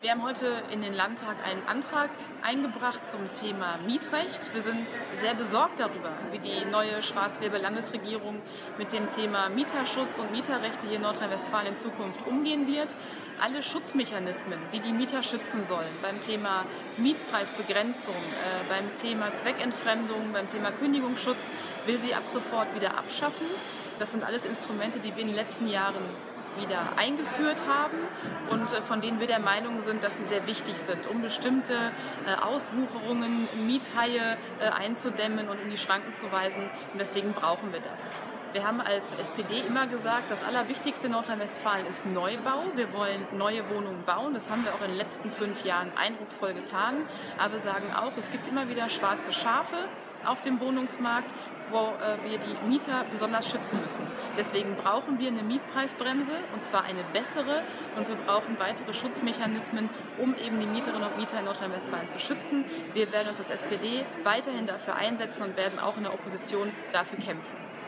Wir haben heute in den Landtag einen Antrag eingebracht zum Thema Mietrecht. Wir sind sehr besorgt darüber, wie die neue schwarz-gelbe Landesregierung mit dem Thema Mieterschutz und Mieterrechte hier in Nordrhein-Westfalen in Zukunft umgehen wird. Alle Schutzmechanismen, die die Mieter schützen sollen, beim Thema Mietpreisbegrenzung, beim Thema Zweckentfremdung, beim Thema Kündigungsschutz, will sie ab sofort wieder abschaffen. Das sind alles Instrumente, die wir in den letzten Jahren wieder eingeführt haben und von denen wir der Meinung sind, dass sie sehr wichtig sind, um bestimmte Auswucherungen, Miethaie einzudämmen und in die Schranken zu weisen. Und deswegen brauchen wir das. Wir haben als SPD immer gesagt, das Allerwichtigste in Nordrhein-Westfalen ist Neubau. Wir wollen neue Wohnungen bauen. Das haben wir auch in den letzten 5 Jahren eindrucksvoll getan. Aber wir sagen auch, es gibt immer wieder schwarze Schafe auf dem Wohnungsmarkt, wo wir die Mieter besonders schützen müssen. Deswegen brauchen wir eine Mietpreisbremse, und zwar eine bessere. Und wir brauchen weitere Schutzmechanismen, um eben die Mieterinnen und Mieter in Nordrhein-Westfalen zu schützen. Wir werden uns als SPD weiterhin dafür einsetzen und werden auch in der Opposition dafür kämpfen.